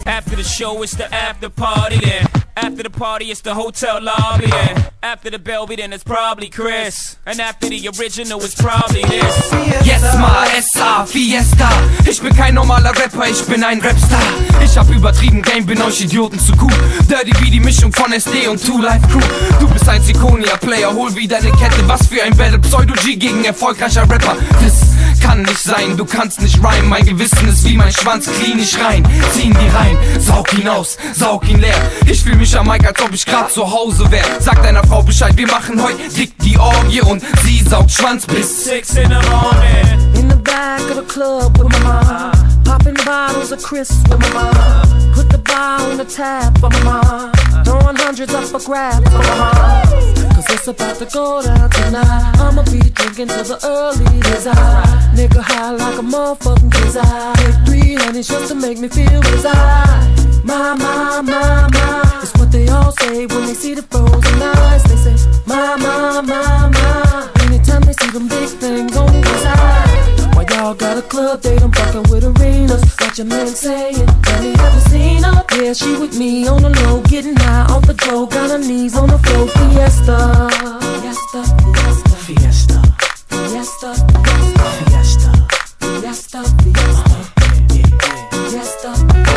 After the show, it's the after party then. After the party, it's the hotel lobby then. After the Belby, then it's probably Chris. And after the original, it's probably this. Yes, ma, SA, Fiesta. Ich bin kein normaler Rapper, ich bin ein Rapstar. Ich hab übertrieben Game, bin euch Idioten zu cool. Dirty wie die Mischung von SD und Two Life Crew. Du bist ein Zikonia-Player, hol wieder eine Kette. Was für ein Battle, Pseudo-G gegen erfolgreicher Rapper. Das kann nicht sein, du kannst nicht rhymen. Mein Gewissen ist wie mein Schwanz, klinisch rein. Ziehen die rein, saug ihn aus, saug ihn leer. Ich fühl mich am Mic, als ob ich grad zu Hause wär. Sag deiner Frau Bescheid, wir machen heute dick die Orgie. Und sie saugt Schwanz bis 6 in the morning. In the back of the club with my mom, popping bottles of Chris with my mom. Put the bar on the tab for my mom, throwing hundreds up for grab for my mom. Cause it's about to go down tonight. I'ma be drinking till the early days. Nigga high like a motherfucking kiss. Take 3 honeys just to make me feel desire. My, it's what they all say when they see the frozen eyes. They say, my, anytime they see them big things on the side. Why y'all got a club date, I'm fucking with arenas. What your man saying, tell me have you seen her? Yeah, she with me on the low, getting high off the dough. Got her knees on the floor, fiesta. Fiesta, fiesta, Fiesta, fiesta, Fiesta, fiesta, fiesta, fiesta,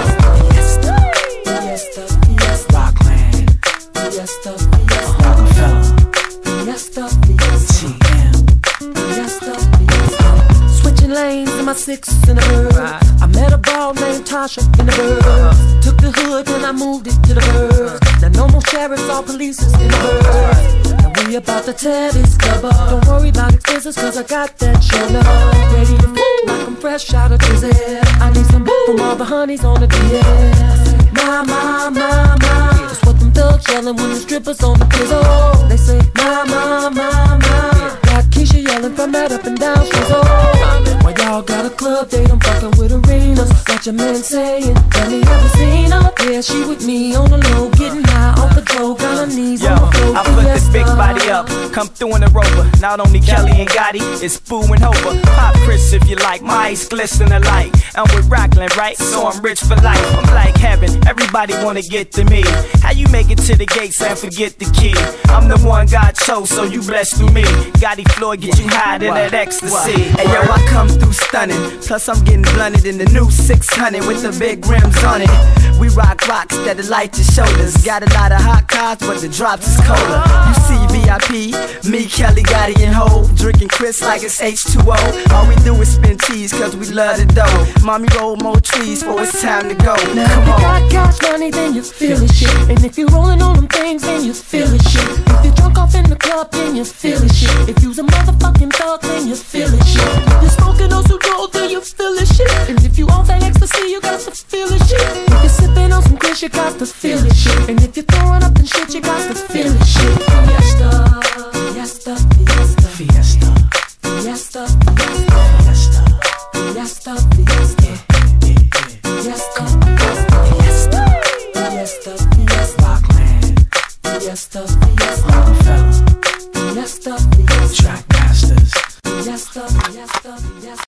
fiesta, fiesta, Rockland, fiesta, fiesta, Rockefeller, fiesta, fiesta, TM, fiesta, fiesta. Switching lanes in my 6 in the bird. I met a ball named Tasha in the bird. Took the hood and I moved it to the bird. Now no more sheriffs or police in the bird. Now we about to tear this club up. Don't worry about expenses cause I got that show love. Ready to fool like I'm fresh out of prison. I need some from all the honeys on the DM. My, that's what them thugs yelling when the strippers on the prison. They say, my. Got Keisha yelling from that up and down street. Why y'all got a club date, I'm fucking with arenas. What your man saying, tell me have you seen her? Yeah, she with me on the low, getting high off the dough. Got her knees on the floor. I put this big body up, come through in a Rover. Not only Kelly and Gotti, it's Boo and Hoper. Pop Chris if you like, my eyes glisten alike. I'm with Rockland, right? So I'm rich for life. I'm like heaven, everybody wanna get to me. How you make it to the gates and forget the key? I'm the one God chose, so you blessed through me. Gotti Floyd get you high in that ecstasy. Hey yo, I come through stunning. Plus I'm getting blunted in the new 600 with the big rims on it. We rock rocks that'll light your shoulders. Got a lot of hot cars, but the drops is colder. You see VIP, me, Kelly, Gotti, and Ho, drinking Chris like it's H2O. All we do is spin cheese cause we love the dough. Mommy roll more trees for it's time to go. Now Come if you on. got cash money, then you feel the shit. And if you rolling on them things, then you feel the shit. If you drunk off in the club, then you feel the shit. If you's a motherfucking thug, then you feel the shit. If you're smoking those who roll, then you feel the shit. And if you on that ecstasy, you got to feel the shit. If you're sipping on some Chris, you got to feel the shit. And if you're throwing up and shit, you got to feel the shit.